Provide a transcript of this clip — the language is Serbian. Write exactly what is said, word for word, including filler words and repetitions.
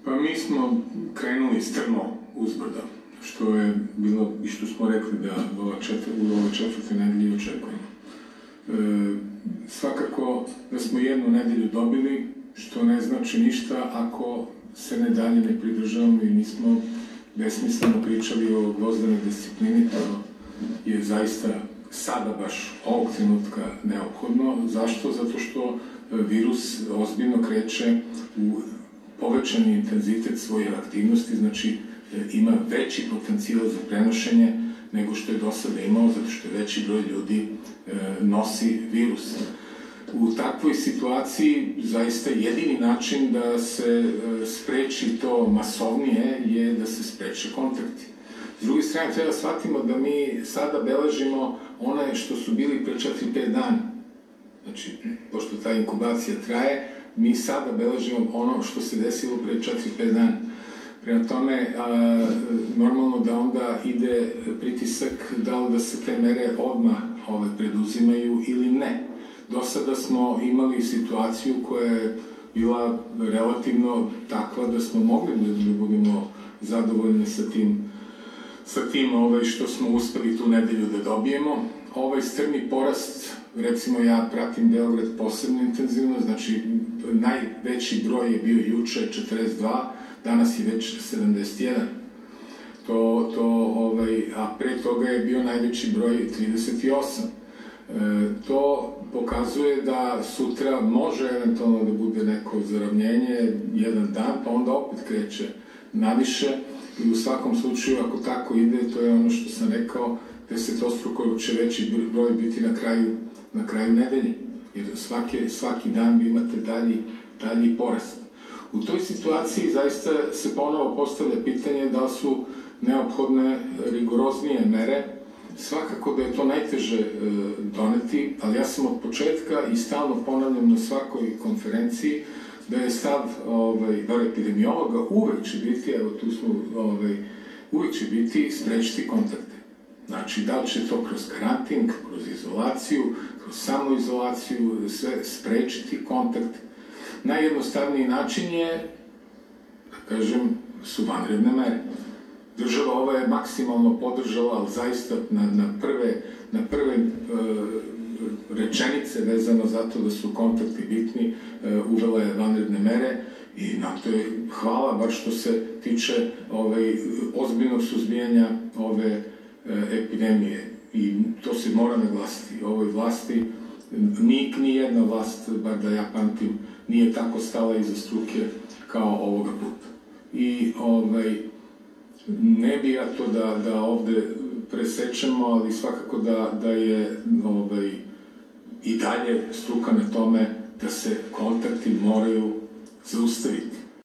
Pa mi smo krenuli strmo uzbrdo, što je bilo i što smo rekli da u ovoj četvrtoj nedelji očekujemo. Svakako da smo jednu nedelju dobili, što ne znači ništa ako se ne dalje ne pridržavamo i nismo besmisleno pričali o gvozdanoj disciplini, to je zaista sada baš ovog trenutka neophodno. Zašto? Zato što virus ozbiljno kreće u povećani intenzitet svoje aktivnosti, znači ima veći potencijal za prenošenje nego što je do sada imao, zato što je veći broj ljudi nosi virus. U takvoj situaciji zaista jedini način da se spreči to masovnije je da se spreče kontakti. S druge strane, treba shvatimo da mi sada beležimo one što su bili pre četiri do pet dana. Znači, pošto ta inkubacija traje, mi sada beležimo ono što se desilo pre četiri do pet dana. Prema tome, normalno da onda ide pritisak da li da se te mere odmah preduzimaju ili ne. Do sada smo imali situaciju koja je bila relativno takva da smo mogli da budemo zadovoljni sa tim sa tim što smo uspeli tu nedelju da dobijemo. Ovaj strmi porast, recimo ja pratim Beograd posebno intenzivno, znači najveći broj je bio juče četrdeset dva, danas je već sedamdeset jedan. A pre toga je bio najveći broj trideset osam. To pokazuje da sutra može eventualno da bude neko zaravnjenje, jedan dan, pa onda opet kreće naviše i u svakom slučaju, ako tako ide, to je ono što sam rekao, desetostruko će veći broj biti na kraju nedelje, jer svaki dan vi imate dalji porast. U toj situaciji zaista se ponovo postavlja pitanje da su neophodne rigoroznije mere. Svakako da je to najteže doneti, ali ja sam od početka i stalno ponavljam na svakoj konferenciji da je stav epidemiologa uvek će biti, evo tu smo, uvek će biti sprečiti kontakte. Znači, da li će to kroz karantin, kroz izolaciju, kroz samoizolaciju, sve sprečiti kontakt. Najjednostavniji način je, da kažem, su vanredne mere. Država ova je maksimalno podržala, ali zaista na prve rečenice vezano za to da su kontakti bitni, uvela je vanredne mere i na to je hvala, bar što se tiče ozbiljnog suzbijanja ove epidemije. I to se mora naglasiti. Ovoj vlasti, ni jedna vlast, bar da ja pamtim, nije tako stala iza struke kao ovoga puta. I ne bi ja to da ovde presečemo, ali svakako da je i dalje struka na tome da se kontakti moraju zaustaviti.